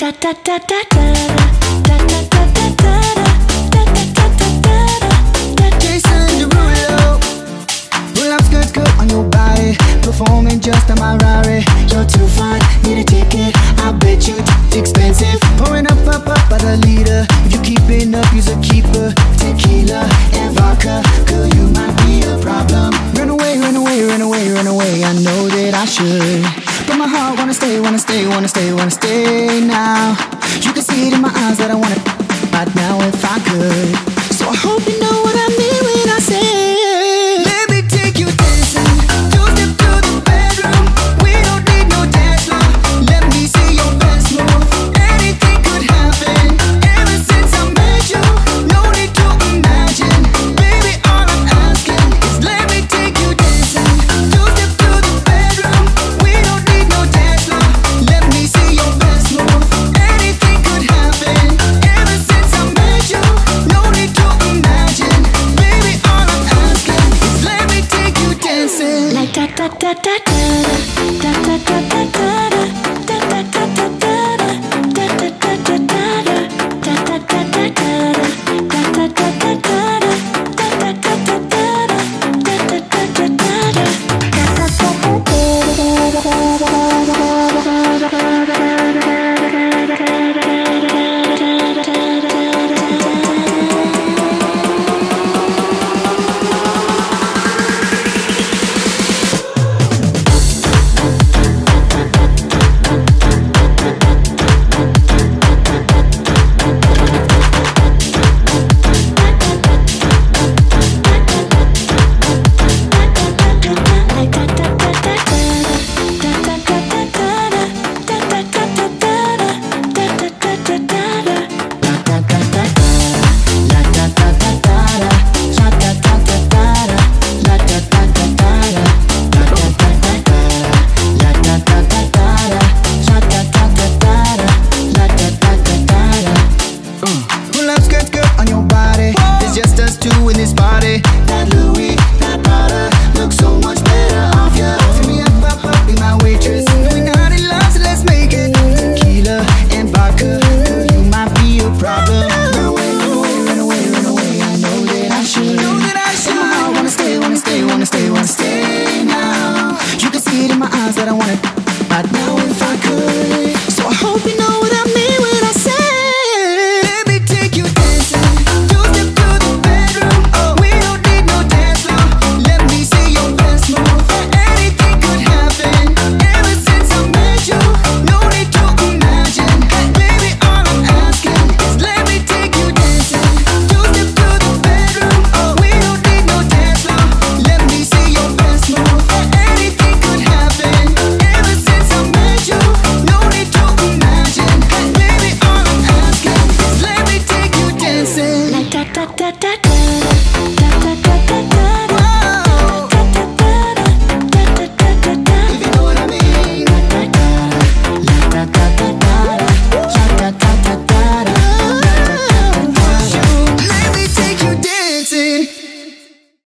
Jason Derulo, pull up skirt on your body, performing just on my Rari. You're too fine, need a ticket. I bet you expensive. Pouring up by the liter. If you keeping up, you's a keeper. Tequila and vodka, girl, you might be a problem. Run away, run away, run away, run away. I know that I should, but my heart wanna stay, wanna stay, wanna stay, wanna stay now. You can see it in my eyes that I wanna right now if I could. So I hope you know what I mean.